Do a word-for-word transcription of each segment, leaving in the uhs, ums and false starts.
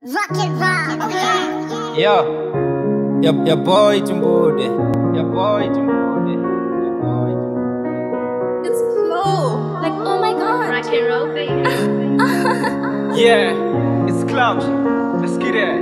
Rock it, rock. Oh yeah. Yo, your, your boy Tumbude, your boy Tumbude, your boy Tumbude. It's slow. Like, oh my god. Rock and roll, baby. Yeah, it's Cloxy. Let's get it.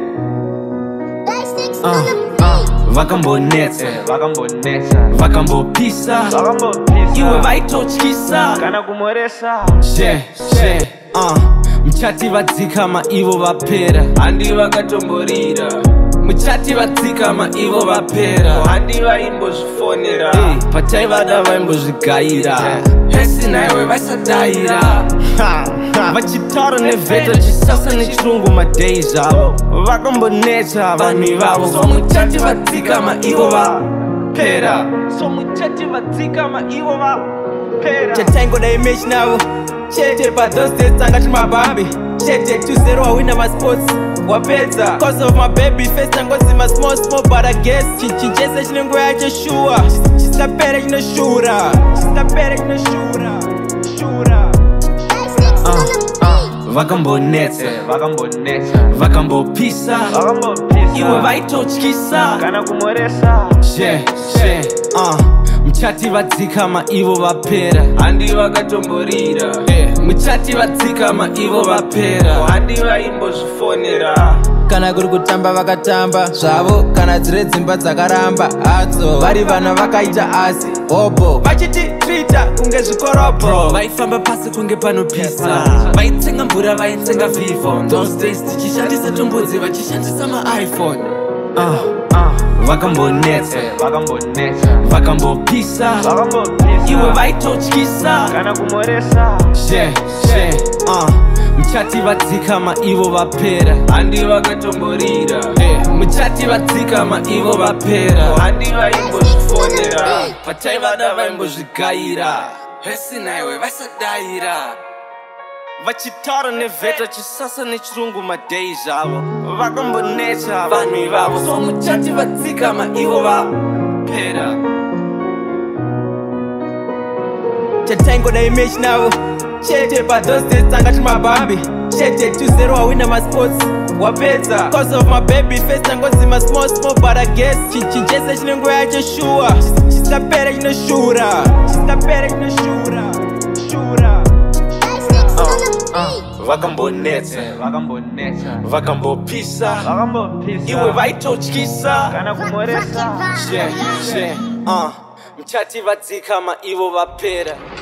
Basics Uh, on the uh, beat. Vakambonetsa, Vakambonetsa, Vakambopisa, Vakambopisa, iwe vaitotyisa kana kumoresa. she she uh mchati vadzikama ivo vapera handi vakatomborira muchati vadzikama ivo vapera Handi vaimbozvifonera, pataivada vaimbozvigayira hesi naiwe vaisadaira vachitaura nevheto chisasa nechirungu madhei zvavo vakambonetsa vanhu ivavo so muchati vadzikama ivo vapera so muchati vadzikama ivo vapera chataingoda imechi navo chete pathose days tanga timabambi chete two zero wawina masports wapedza cause of my baby face tangozima small small but I guess chichi chese chine nguva yacho shuwa chisingapere chinoshura chisingapere chinoshura shura Basics on the beat. vakambonetsa Vakambonetsa, vakambopisa Vakambopisa, iwe vaitotyisa kana kumoresa. she she uh muchati vadzikama ivo vapera Handi vakatomborira, muchati vadzikama ivo vapera handi vaimbozvifonera, kana kuri kutamba vakatamba zvavo kana dziri dzimba dzakaramba hadzo vari vana vakaita asi hobo vachiti twitter kunge zvikoropo vaifamba pasi kunge panopisa vaitsenga mvura vaitsenga vivon those days tichishandisa tumbudzi vachishandisa maiphone vakambonetsa Vakambonetsa, vakambopisa Vakambopisa, iwe vaitotyisa kana kumoresa. she she uh muchati vadzikama ivo vapera Handi vakatomborira, muchati vadzikama ivo vapera handi vaimbozvifonera, pataivada vaimbozvigayira hesi naiwe vaisadaira vachitaura nevheto chisasa nechirungu madhei zvavo vakambonetsa vanhu ivavo so muchati vadzikama ivo vapera chataingoda imechi navo chete pathose days tanga timabambi chete two zero wawina masports wapedza cause of my baby face tangozima small small but I guess chichi chese chine nguva yacho shuwa chisingapere chinoshura chisingapere chinoshura shura Basics on the beat. vakambonetsa Vakambonetsa, vakambopisa Vakambopisa, iwe vaitotyisa kana kumoresa. she she uh muchati vadzikama ivo vapera